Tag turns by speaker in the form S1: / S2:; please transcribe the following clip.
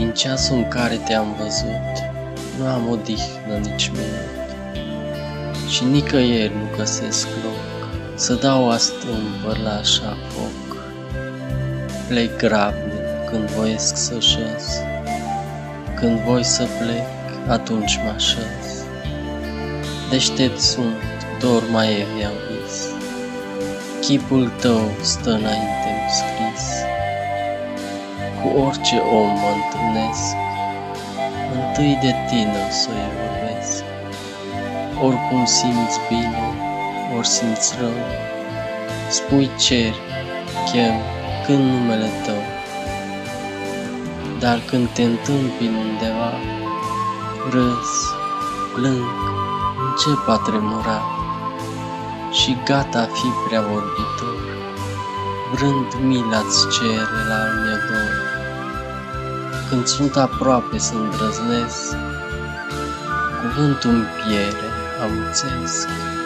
S1: Din ceasul în care te-am văzut, nu am odihnă nici minut, și nicăieri nu găsesc loc să dau astâmpăr la așa foc. Plec grabnic când voiesc să șez, când voi să plec, atunci mă așez. Deștept sunt, dor mai evi am vis, chipul tău stă înainte-mi scris. Cu orice om mă întâlnesc, întâi de tine o să-i vorbesc. Oricum simți bine, ori simți rău, spui cer, chem, cânt numele tău. Dar când te întâmpini undeva, râs, plâng, încep a tremura și gata a fi prea vorbitor, vrând mila-ți cere la al meu dor. Când sunt aproape să îndrăznesc, cuvântul-mi piere, amuțesc.